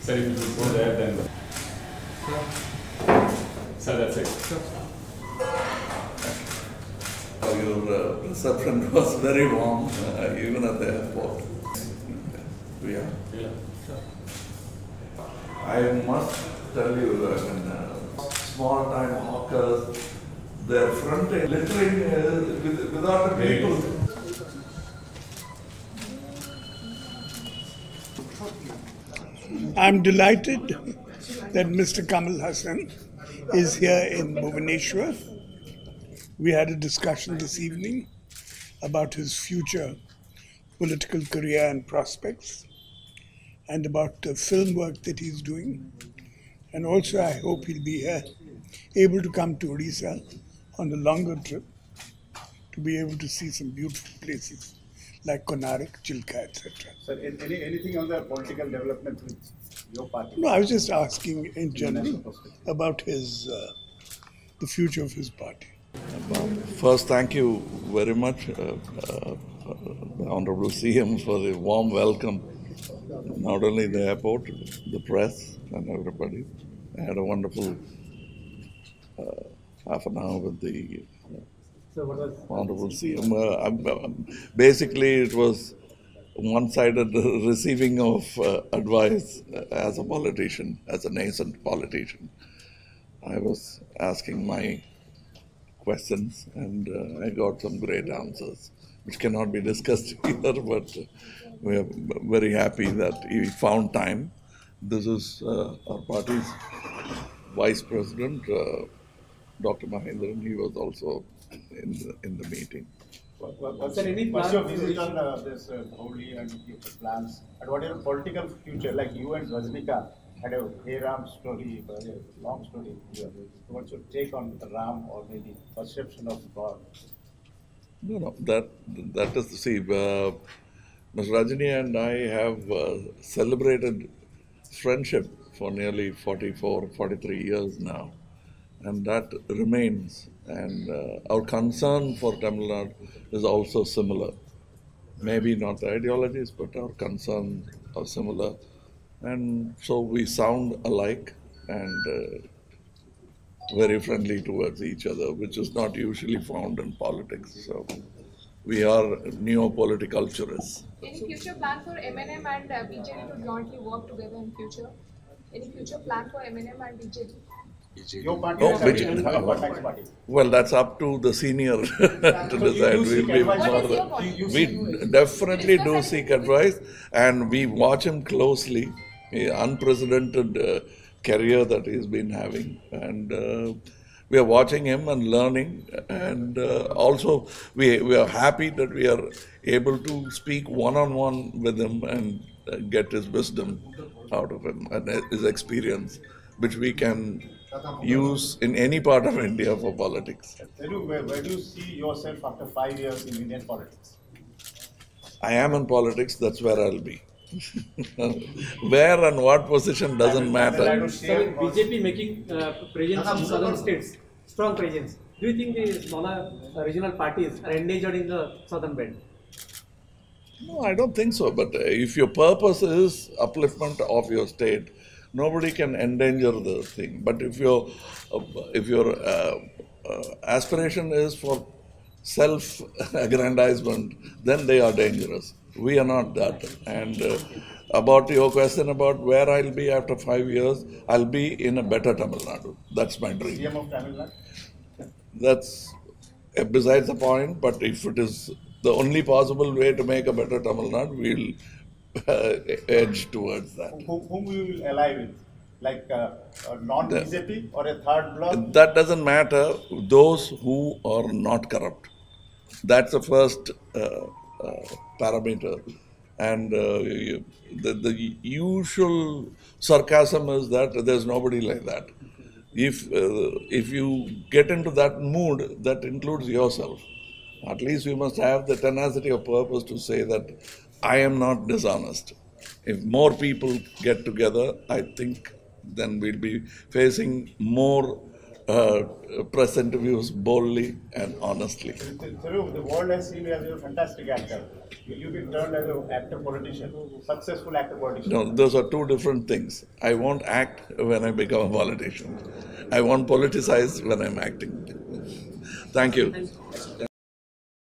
Sir, if you could go there, then. Sir, that's it. Your reception was very warm, even at the airport. Yeah. I must tell you that small-time hawkers, their front end littering without the people. I'm delighted that Mr. Kamal Haasan is here in Bhubaneswar. We had a discussion this evening about his future political career and prospects, and about the film work that he's doing. And also I hope he'll be here, able to come to Odisha on a longer trip to be able to see some beautiful places like Konarak, Chilka, etc. Sir, anything on the political development with your party? No, I was just asking in general about his the future of his party. First, thank you very much, the Honorable CM, for the warm welcome. Not only the airport, the press and everybody. I had a wonderful half an hour with the Honorable CM. Basically, it was one-sided receiving of advice as a politician, as a nascent politician. I was asking my questions and I got some great answers, which cannot be discussed here, but we are very happy that he found time. This is our party's Vice President, Dr. Mahendran. He was also in the meeting. Was there any plan of visit on this Holi and plans? And what is your political future? Like you and Rajnika had a Hey Ram story, a long story. What's your take on Ram or maybe perception of God? No, that is, see, Ms. Rajini and I have celebrated friendship for nearly 43 years now, and that remains. And our concern for Tamil Nadu is also similar. Maybe not the ideologies, but our concerns are similar. And so we sound alike and very friendly towards each other, which is not usually found in politics. So we are neo-politicalturists. Any future plan for MNM and BJP to jointly work together in future? Any future plan for MNM and BJP? Your party party. Well, that's up to the senior to decide. We definitely do seek advice, and we watch him closely. Unprecedented career that he's been having, and we are watching him and learning, and also we are happy that we are able to speak one-on-one with him and get his wisdom out of him and his experience, which we can use in any part of India for politics. Where do you see yourself after 5 years in Indian politics? I am in politics, that's where I'll be. Where and what position doesn't matter. So BJP making presence in southern states, strong presence. Do you think the smaller regional parties are endangered in the southern belt? No, I don't think so. But if your purpose is upliftment of your state, nobody can endanger the thing. But if your aspiration is for self-aggrandizement, then they are dangerous. We are not that. And about your question about where I'll be after 5 years, I'll be in a better Tamil Nadu. That's my dream. CM of Tamil Nadu? That's besides the point, but if it is the only possible way to make a better Tamil Nadu, we'll edge towards that. Whom we will ally with? Like a non-BJP or a third bloc? That doesn't matter. Those who are not corrupt. That's the first parameter. And the usual sarcasm is that there's nobody like that. If you get into that mood, that includes yourself. At least we must have the tenacity of purpose to say that I am not dishonest. If more people get together, I think then we'll be facing more press interviews boldly and honestly. Saru, the world has seen you as a fantastic actor. Will you be turned as an actor politician, successful actor politician? No, those are two different things. I won't act when I become a politician. I won't politicize when I'm acting. Thank you.